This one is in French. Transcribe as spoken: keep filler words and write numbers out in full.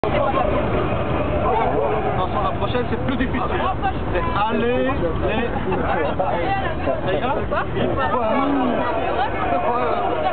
Attention, la prochaine, c'est plus difficile. C'est aller, les... Ça ira?